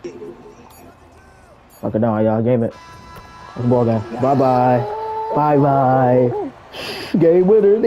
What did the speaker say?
Fucking no, y'all. Game it. It's a ball game. Bye bye. Bye bye. Game winner.